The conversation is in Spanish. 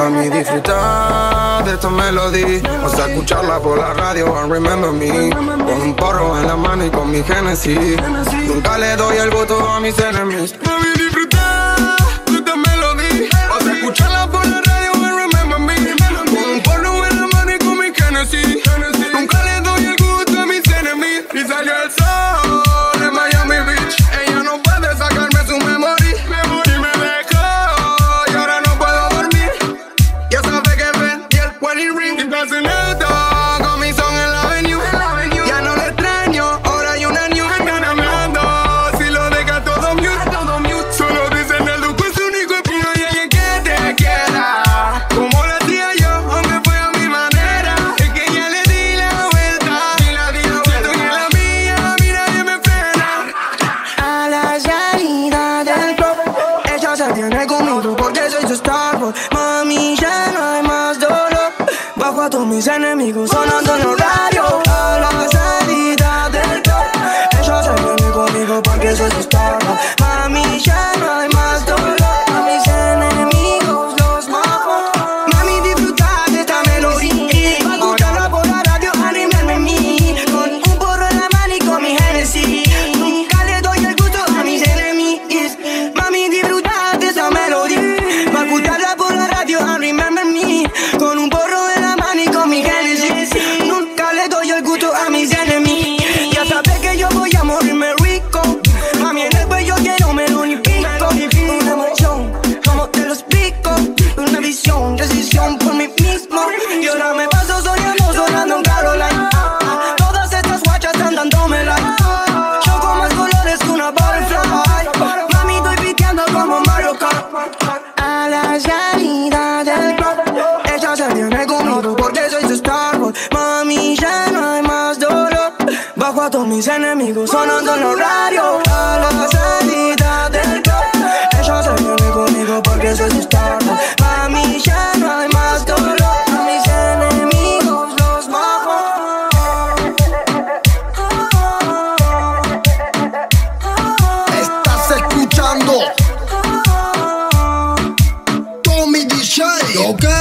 Mami, disfruta de esta melodía. Vas a escucharla por la radio and remember me. Con un porro en la mano y con mi Genesis. Nunca le doy el voto a mis enemies. Mami, disfruta de esta melodía. Vas a escucharla por la radio and remember me. Con un porro en la mano y con mi Genesis. Nunca le doy el gusto a mis enemies. Y salió el sol en Miami Beach. Ella no puede sacarme su memoria. Y me dejó y ahora no puedo dormir. Ya sabe que ven y el wedding ring. Y fascinado con mi son en la avenue. Ya no le extraño, ahora hay una new. Me están hablando, si lo deja todo mute. Solo dicen el duco es único y puro. Y ella que te quiera como lo hacía yo, aunque fue a mi manera. Es que ya le di la vuelta. Siento que la mía, a mí nadie me frena. A la salida del club, ella se viene conmigo porque soy su star boy. Mami, ya no hay más dolor. Bajo a todos mis enemigos sonando en los radios. A la salida del club, ella se viene conmigo porque soy su star boy. Mami, ya no hay más dolor. A mis enemigos los mato. Mami, disfruta de esta melodía. Escucharla por la radio, animarme en mí. Con un porro en la mano y con mi Genesis. Nunca le doy el gusto a mis enemies. Mami, disfruta de esta melodía. Va a escucharla por la radio, remember me. Con un porro en la mano y con mi Genesis. Nunca le doy el gusto a mis enemies. Ya sabes que yo voy a morirme rico. Mami, en el cuello quiero me lo unifico. Una emoción, como te lo explico. Una visión, decisión por mí mismo. Y ahora me paso soñando, sonando en Caroline. Todas estas guachas están dándome like. Yo con más colores que una butterfly. Mami, estoy piteando como Mario Kart. A la salida del club, ella se viene conmigo porque soy su star boy. Mami, ya no hay más dolor. Bajo a todos mis enemigos sonando en los radios. A la salida del club, ella se viene conmigo porque soy su star boy. Mami, ya no hay más dolor. A mis enemigos los bajo. Estás escuchando Tommy DJ, ok.